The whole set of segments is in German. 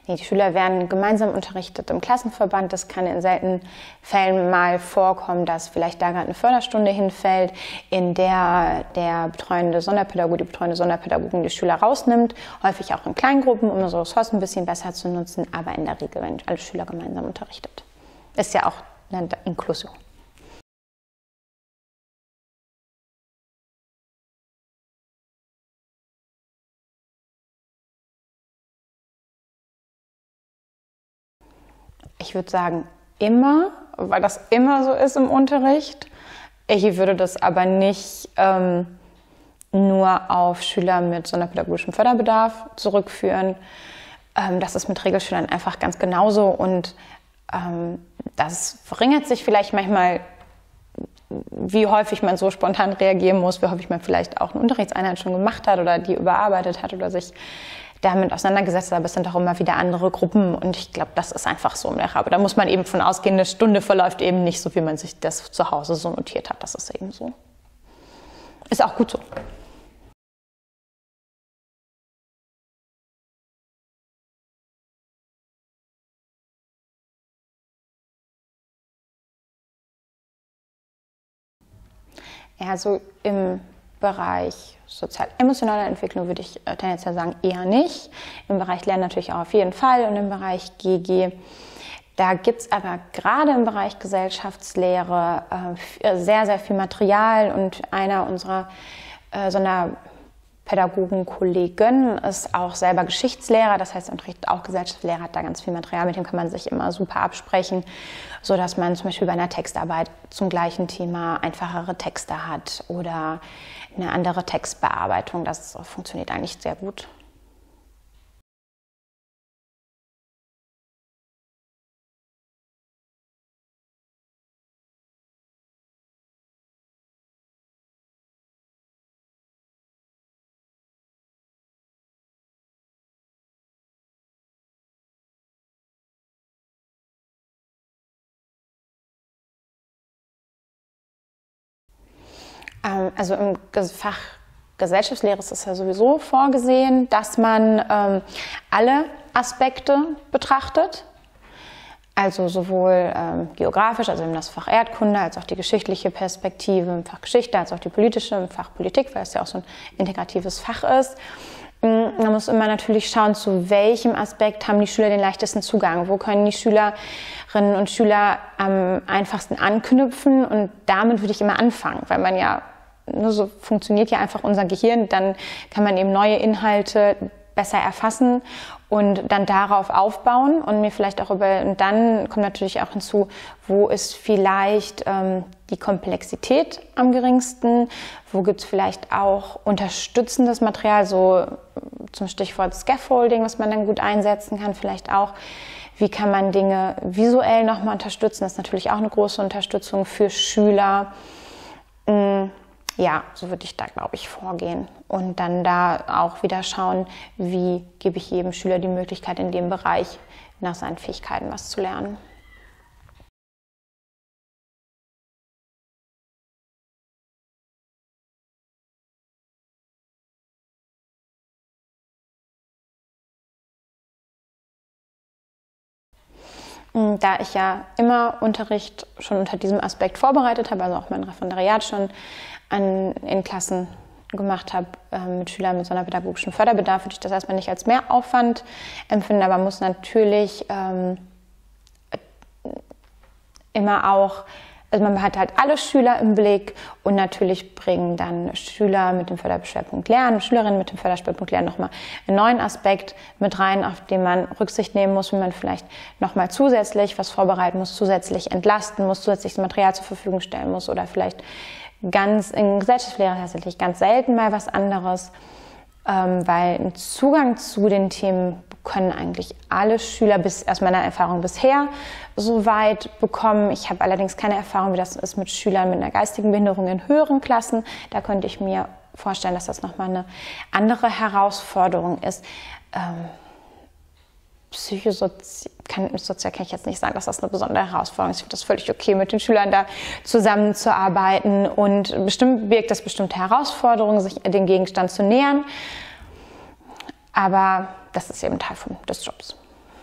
Nee, die Schüler werden gemeinsam unterrichtet im Klassenverband. Das kann in seltenen Fällen mal vorkommen, dass vielleicht da gerade eine Förderstunde hinfällt, in der der betreuende Sonderpädagoge, die betreuende Sonderpädagogin die Schüler rausnimmt. Häufig auch in Kleingruppen, um unsere Ressourcen ein bisschen besser zu nutzen. Aber in der Regel werden alle Schüler gemeinsam unterrichtet. Ist ja auch eine Inklusion. Ich würde sagen immer, weil das immer so ist im Unterricht. Ich würde das aber nicht nur auf Schüler mit sonderpädagogischem Förderbedarf zurückführen. Das ist mit Regelschülern einfach ganz genauso und das verringert sich vielleicht manchmal, wie häufig man so spontan reagieren muss, wie häufig man vielleicht auch eine Unterrichtseinheit schon gemacht hat oder die überarbeitet hat oder sich damit auseinandergesetzt hat, aber es sind auch immer wieder andere Gruppen und ich glaube, das ist einfach so. Aber da muss man eben von ausgehen, eine Stunde verläuft eben nicht so, wie man sich das zu Hause so notiert hat. Das ist eben so. Ist auch gut so. Ja, so im Bereich sozial-emotionaler Entwicklung würde ich tendenziell sagen, eher nicht. Im Bereich Lernen natürlich auch auf jeden Fall und im Bereich GG. Da gibt es aber gerade im Bereich Gesellschaftslehre sehr, sehr viel Material und einer unserer Sonderpädagogen-Kollegen ist auch selber Geschichtslehrer, das heißt, er unterrichtet auch Gesellschaftslehre, hat da ganz viel Material, mit dem kann man sich immer super absprechen, sodass man zum Beispiel bei einer Textarbeit zum gleichen Thema einfachere Texte hat oder eine andere Textbearbeitung. Das funktioniert eigentlich sehr gut. Also im Fach Gesellschaftslehre ist es ja sowieso vorgesehen, dass man alle Aspekte betrachtet. Also sowohl geografisch, also in das Fach Erdkunde, als auch die geschichtliche Perspektive im Fach Geschichte, als auch die politische im Fach Politik, weil es ja auch so ein integratives Fach ist. Man muss immer natürlich schauen, zu welchem Aspekt haben die Schüler den leichtesten Zugang. Wo können die Schülerinnen und Schüler am einfachsten anknüpfen und damit würde ich immer anfangen, weil man ja, nur so funktioniert ja einfach unser Gehirn, dann kann man eben neue Inhalte besser erfassen und dann darauf aufbauen und mir vielleicht auch und dann kommt natürlich auch hinzu, wo ist vielleicht die Komplexität am geringsten, wo gibt es vielleicht auch unterstützendes Material, so zum Stichwort Scaffolding, was man dann gut einsetzen kann, vielleicht auch, wie kann man Dinge visuell nochmal unterstützen, das ist natürlich auch eine große Unterstützung für Schüler. Ja, so würde ich da, glaube ich, vorgehen und dann da auch wieder schauen, wie gebe ich jedem Schüler die Möglichkeit, in dem Bereich nach seinen Fähigkeiten was zu lernen. Da ich ja immer Unterricht schon unter diesem Aspekt vorbereitet habe, also auch mein Referendariat schon in Klassen gemacht habe mit Schülern mit sonderpädagogischem Förderbedarf, würde ich das erstmal nicht als Mehraufwand empfinden, aber man muss natürlich immer auch, also man hat halt alle Schüler im Blick und natürlich bringen dann Schüler mit dem Förderschwerpunkt Lernen, Schülerinnen mit dem Förderschwerpunkt Lernen nochmal einen neuen Aspekt mit rein, auf den man Rücksicht nehmen muss, wie man vielleicht nochmal zusätzlich was vorbereiten muss, zusätzlich entlasten muss, zusätzliches Material zur Verfügung stellen muss oder vielleicht ganz in Gesellschaftslehre tatsächlich ganz selten mal was anderes, weil einen Zugang zu den Themen können eigentlich alle Schüler aus meiner Erfahrung bisher so weit bekommen. Ich habe allerdings keine Erfahrung, wie das ist mit Schülern mit einer geistigen Behinderung in höheren Klassen. Da könnte ich mir vorstellen, dass das nochmal eine andere Herausforderung ist. Psychosozial kann ich jetzt nicht sagen, dass das eine besondere Herausforderung ist. Ich finde das völlig okay, mit den Schülern da zusammenzuarbeiten und bestimmt birgt das bestimmte Herausforderungen, sich dem Gegenstand zu nähern. Aber das ist eben Teil des Jobs.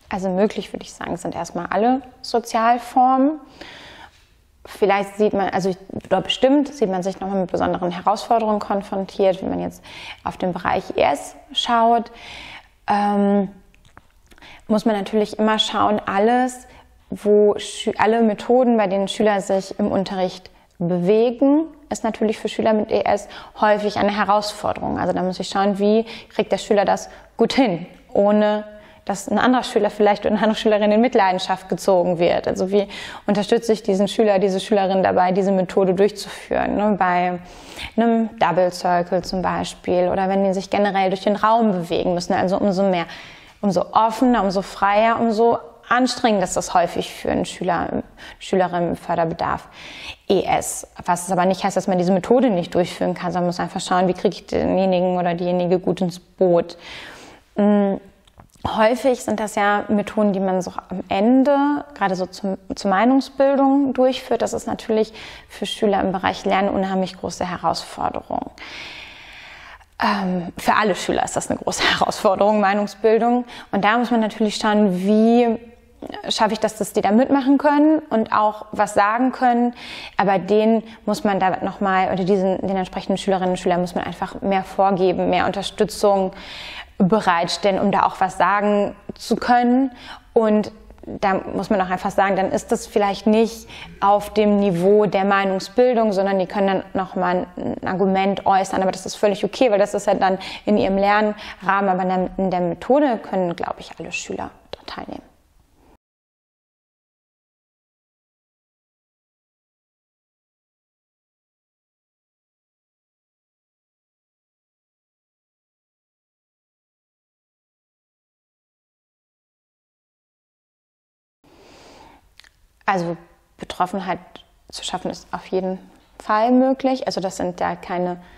Also möglich, würde ich sagen, sind erstmal alle Sozialformen. Vielleicht sieht man, oder bestimmt sieht man sich nochmal mit besonderen Herausforderungen konfrontiert, wenn man jetzt auf den Bereich ES schaut. Muss man natürlich immer schauen, alle Methoden, bei denen Schüler sich im Unterricht bewegen, ist natürlich für Schüler mit ES häufig eine Herausforderung. Also da muss ich schauen, wie kriegt der Schüler das gut hin, ohne dass ein anderer Schüler vielleicht oder eine andere Schülerin in Mitleidenschaft gezogen wird. Also wie unterstütze ich diesen Schüler, diese Schülerin dabei, diese Methode durchzuführen, ne? Bei einem Double Circle zum Beispiel oder wenn die sich generell durch den Raum bewegen müssen. Also umso offener, umso freier, umso anstrengender ist das häufig für einen Schülerin mit Förderbedarf ES. Was es aber nicht heißt, dass man diese Methode nicht durchführen kann, sondern man muss einfach schauen, wie kriege ich denjenigen oder diejenige gut ins Boot. Häufig sind das ja Methoden, die man so am Ende, gerade so zur Meinungsbildung durchführt. Das ist natürlich für Schüler im Bereich Lernen eine unheimlich große Herausforderung. Für alle Schüler ist das eine große Herausforderung, Meinungsbildung. Und da muss man natürlich schauen, wie schaffe ich das, dass die da mitmachen können und auch was sagen können. Aber denen muss man da nochmal, oder den entsprechenden Schülerinnen und Schülern muss man einfach mehr vorgeben, mehr Unterstützung bereitstellen, um da auch was sagen zu können. Und da muss man auch einfach sagen, dann ist das vielleicht nicht auf dem Niveau der Meinungsbildung, sondern die können dann nochmal ein Argument äußern. Aber das ist völlig okay, weil das ist halt dann in ihrem Lernrahmen. Aber in der Methode können, glaube ich, alle Schüler teilnehmen. Also Betroffenheit zu schaffen ist auf jeden Fall möglich. Also das sind ja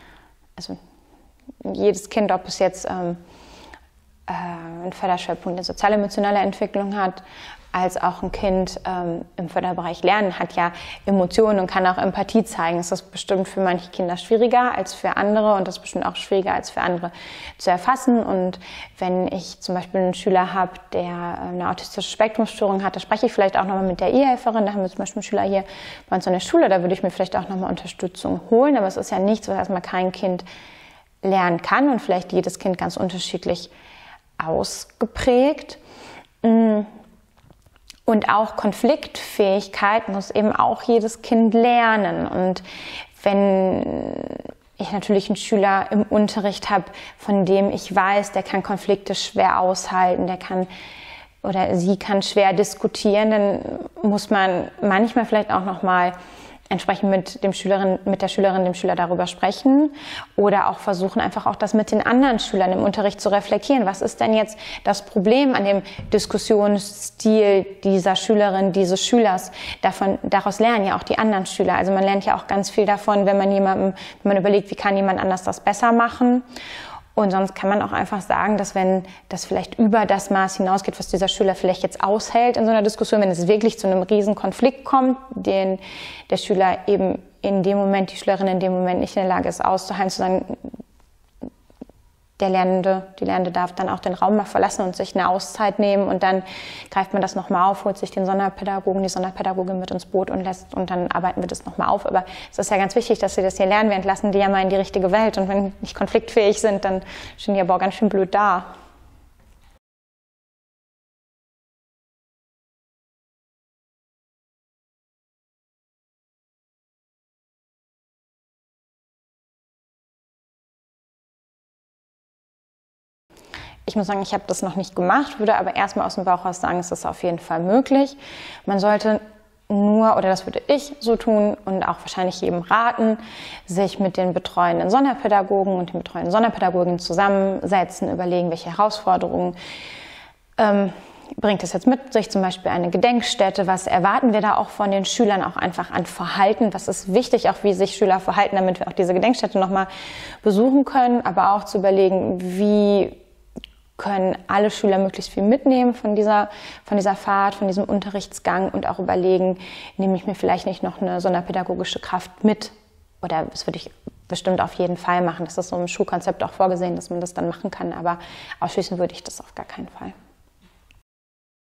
jedes Kind, ob es jetzt einen Förderschwerpunkt in sozial-emotionale Entwicklung hat, als auch ein Kind im Förderbereich Lernen hat ja Emotionen und kann auch Empathie zeigen. Das ist bestimmt für manche Kinder schwieriger als für andere und das ist bestimmt auch schwieriger als für andere zu erfassen. Und wenn ich zum Beispiel einen Schüler habe, der eine autistische Spektrumstörung hat, da spreche ich vielleicht auch nochmal mit der E-Helferin. Da haben wir zum Beispiel einen Schüler hier bei uns an der Schule, da würde ich mir vielleicht auch nochmal Unterstützung holen. Aber es ist ja nichts, was erstmal kein Kind lernen kann und vielleicht jedes Kind ganz unterschiedlich ausgeprägt. Und auch Konfliktfähigkeit muss eben auch jedes Kind lernen. Und wenn ich natürlich einen Schüler im Unterricht habe, von dem ich weiß, der kann Konflikte schwer aushalten, der kann oder sie kann schwer diskutieren, dann muss man manchmal vielleicht auch nochmal entsprechend mit der Schülerin, dem Schüler darüber sprechen oder auch versuchen, einfach auch das mit den anderen Schülern im Unterricht zu reflektieren. Was ist denn jetzt das Problem an dem Diskussionsstil dieser Schülerin, dieses Schülers? Daraus lernen ja auch die anderen Schüler. Also man lernt ja auch ganz viel davon, wenn man überlegt, wie kann jemand anders das besser machen. Und sonst kann man auch einfach sagen, dass wenn das vielleicht über das Maß hinausgeht, was dieser Schüler vielleicht jetzt aushält in so einer Diskussion, wenn es wirklich zu einem riesen Konflikt kommt, den der Schüler eben in dem Moment, die Schülerin in dem Moment nicht in der Lage ist auszuhalten, zu sagen, die Lernende darf dann auch den Raum mal verlassen und sich eine Auszeit nehmen und dann greift man das nochmal auf, holt sich den Sonderpädagogen, die Sonderpädagogin mit ins Boot und dann arbeiten wir das nochmal auf. Aber es ist ja ganz wichtig, dass sie das hier lernen. Wir entlassen die ja mal in die richtige Welt und wenn die nicht konfliktfähig sind, dann stehen die aber auch ganz schön blöd da. Ich muss sagen, ich habe das noch nicht gemacht, würde aber erstmal aus dem Bauch raus sagen, es ist auf jeden Fall möglich. Man sollte nur, oder das würde ich so tun und auch wahrscheinlich jedem raten, sich mit den betreuenden Sonderpädagogen und den betreuenden Sonderpädagoginnen zusammensetzen, überlegen, welche Herausforderungen bringt es jetzt mit sich, zum Beispiel eine Gedenkstätte, was erwarten wir da auch von den Schülern, auch einfach an Verhalten, was ist wichtig, auch wie sich Schüler verhalten, damit wir auch diese Gedenkstätte nochmal besuchen können, aber auch zu überlegen, wie können alle Schüler möglichst viel mitnehmen von dieser Fahrt, von diesem Unterrichtsgang und auch überlegen, nehme ich mir vielleicht nicht noch eine sonderpädagogische Kraft mit? Oder das würde ich bestimmt auf jeden Fall machen. Das ist so im Schulkonzept auch vorgesehen, dass man das dann machen kann, aber ausschließen würde ich das auf gar keinen Fall.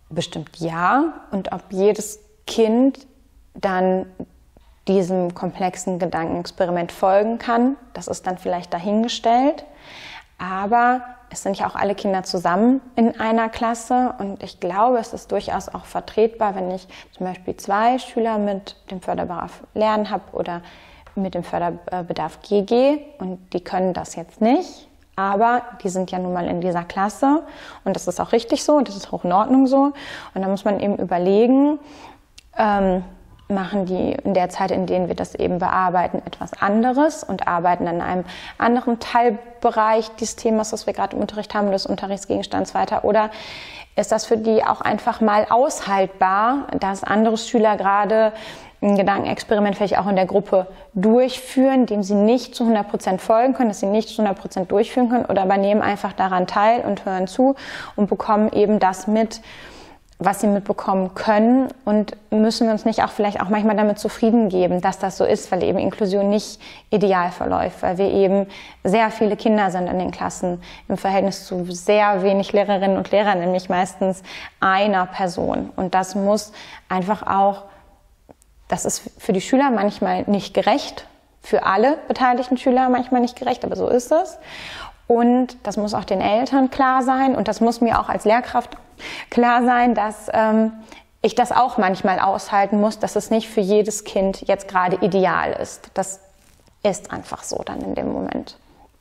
bestimmt ja. Und ob jedes Kind dann diesem komplexen Gedankenexperiment folgen kann, das ist dann vielleicht dahingestellt. Aber es sind ja auch alle Kinder zusammen in einer Klasse und ich glaube, es ist durchaus auch vertretbar, wenn ich zum Beispiel 2 Schüler mit dem Förderbedarf Lernen habe oder mit dem Förderbedarf GG und die können das jetzt nicht, aber die sind ja nun mal in dieser Klasse und das ist auch richtig so und das ist auch in Ordnung so. Und da muss man eben überlegen, machen die in der Zeit, in denen wir das eben bearbeiten, etwas anderes und arbeiten an einem anderen Teilbereich des Themas, das wir gerade im Unterricht haben, des Unterrichtsgegenstands weiter? Oder ist das für die auch einfach mal aushaltbar, dass andere Schüler gerade ein Gedankenexperiment vielleicht auch in der Gruppe durchführen, dem sie nicht zu 100% folgen können, dass sie nicht zu 100% durchführen können, oder aber nehmen einfach daran teil und hören zu und bekommen eben das mit, was sie mitbekommen können, und müssen wir uns nicht auch vielleicht auch manchmal damit zufrieden geben, dass das so ist, weil eben Inklusion nicht ideal verläuft, weil wir eben sehr viele Kinder sind in den Klassen im Verhältnis zu sehr wenig Lehrerinnen und Lehrern, nämlich meistens einer Person. Und das muss einfach auch, das ist für die Schüler manchmal nicht gerecht, für alle beteiligten Schüler manchmal nicht gerecht, aber so ist es. Und das muss auch den Eltern klar sein und das muss mir auch als Lehrkraft klar sein, dass ich das auch manchmal aushalten muss, dass es nicht für jedes Kind jetzt gerade ideal ist. Das ist einfach so dann in dem Moment.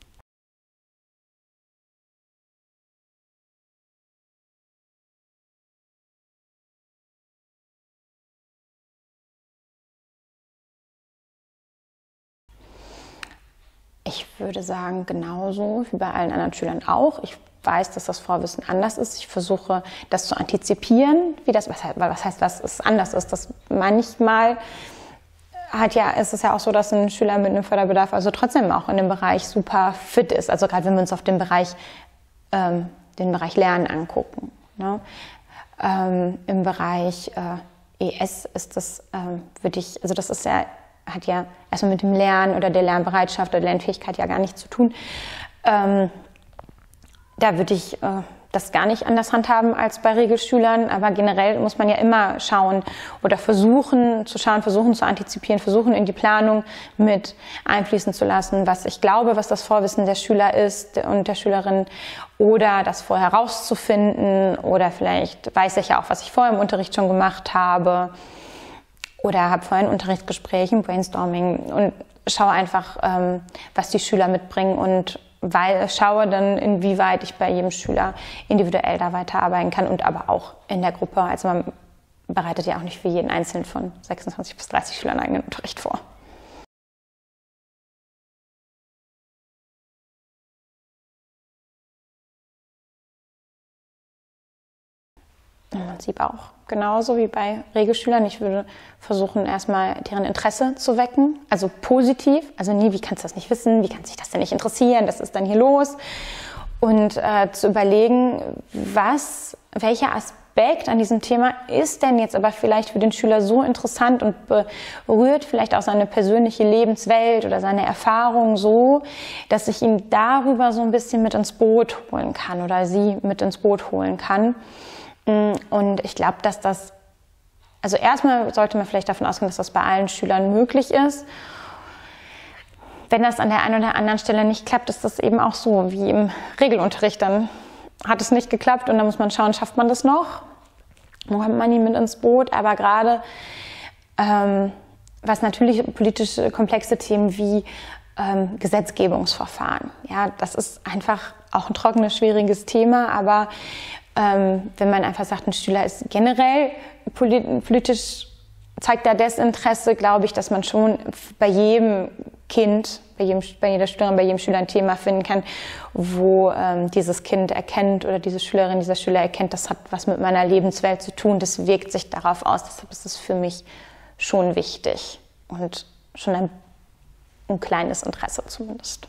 Ich würde sagen, genauso wie bei allen anderen Schülern auch. Ich weiß, dass das Vorwissen anders ist. Ich versuche, das zu antizipieren, wie das, was heißt, was es anders ist. Das manchmal ist es ja auch so, dass ein Schüler mit einem Förderbedarf also trotzdem auch in dem Bereich super fit ist. Also gerade wenn wir uns auf den Bereich Lernen angucken. Ne? Im Bereich ES ist das, das ist ja, hat ja erstmal mit dem Lernen oder der Lernbereitschaft oder der Lernfähigkeit ja gar nichts zu tun. Da würde ich das gar nicht anders handhaben als bei Regelschülern, aber generell muss man ja immer schauen oder versuchen zu antizipieren, versuchen in die Planung mit einfließen zu lassen, was ich glaube, was das Vorwissen der Schüler ist und der Schülerin, oder das vorher rauszufinden, oder vielleicht weiß ich ja auch, was ich vorher im Unterricht schon gemacht habe, oder habe vorher ein Unterrichtsgespräch, ein Brainstorming und schaue einfach, was die Schüler mitbringen, und schaue dann, inwieweit ich bei jedem Schüler individuell da weiterarbeiten kann und aber auch in der Gruppe. Also man bereitet ja auch nicht für jeden einzelnen von 26 bis 30 Schülern eigenen Unterricht vor. Im Prinzip auch. Genauso wie bei Regelschülern. Ich würde versuchen, erstmal deren Interesse zu wecken. Also positiv. Also nie, wie kannst du das nicht wissen? Wie kann sich das denn nicht interessieren? Was ist dann hier los? Und zu überlegen, welcher Aspekt an diesem Thema ist denn jetzt aber vielleicht für den Schüler so interessant und berührt vielleicht auch seine persönliche Lebenswelt oder seine Erfahrung so, dass ich ihn darüber so ein bisschen mit ins Boot holen kann oder sie mit ins Boot holen kann. Und ich glaube, dass das, also erstmal sollte man vielleicht davon ausgehen, dass das bei allen Schülern möglich ist. Wenn das an der einen oder anderen Stelle nicht klappt, ist das eben auch so wie im Regelunterricht. Dann hat es nicht geklappt und dann muss man schauen, schafft man das noch? Wo kommt man ihn mit ins Boot? Aber gerade was natürlich politisch komplexe Themen wie Gesetzgebungsverfahren, ja, das ist einfach auch ein trockenes, schwieriges Thema, aber wenn man einfach sagt, ein Schüler ist generell politisch, zeigt da Desinteresse, glaube ich, dass man schon bei jedem Kind, bei jeder Schülerin, bei jedem Schüler ein Thema finden kann, wo dieses Kind erkennt oder diese Schülerin, dieser Schüler erkennt, das hat was mit meiner Lebenswelt zu tun, das wirkt sich darauf aus, deshalb ist es für mich schon wichtig und schon ein kleines Interesse zumindest.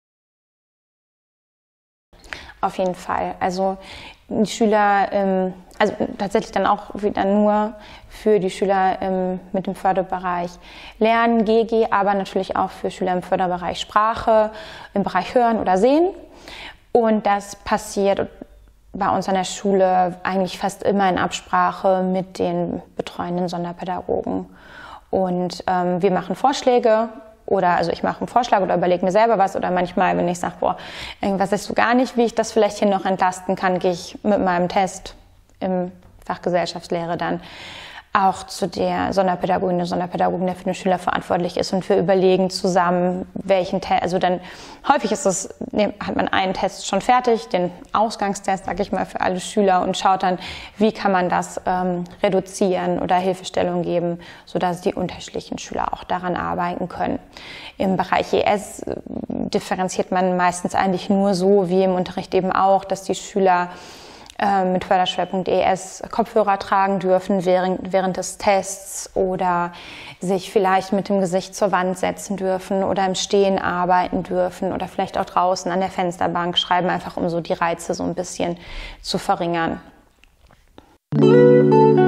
Auf jeden Fall. Also die Schüler also tatsächlich dann auch wieder nur für die Schüler mit dem Förderbereich Lernen, GG, aber natürlich auch für Schüler im Förderbereich Sprache, im Bereich Hören oder Sehen. Und das passiert bei uns an der Schule eigentlich fast immer in Absprache mit den betreuenden Sonderpädagogen. Und wir machen Vorschläge also ich mache einen Vorschlag oder überlege mir selber was oder manchmal, wenn ich sage, boah, irgendwas weißt du gar nicht, wie ich das vielleicht hier noch entlasten kann, gehe ich mit meinem Test im Fach Gesellschaftslehre dann auch zu der Sonderpädagogin, der Sonderpädagogin, der für den Schüler verantwortlich ist, und wir überlegen zusammen, welchen Test, also dann häufig hat man einen Test schon fertig, den Ausgangstest, sage ich mal, für alle Schüler, und schaut dann, wie kann man das reduzieren oder Hilfestellung geben, sodass die unterschiedlichen Schüler auch daran arbeiten können. Im Bereich ES differenziert man meistens eigentlich nur so, wie im Unterricht eben auch, dass die Schüler mit Förderschwerpunkt ES Kopfhörer tragen dürfen während des Tests oder sich vielleicht mit dem Gesicht zur Wand setzen dürfen oder im Stehen arbeiten dürfen oder vielleicht auch draußen an der Fensterbank schreiben, einfach um so die Reize so ein bisschen zu verringern.